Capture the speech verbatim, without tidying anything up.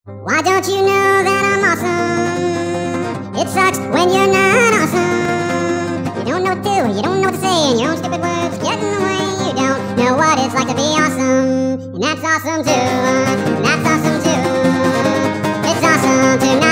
Why don't you know that I'm awesome? It sucks when you're not awesome. You don't know what to do, you don't know what to say, and your own stupid words get in the way. You don't know what it's like to be awesome, and that's awesome too. And that's awesome too. It's awesome to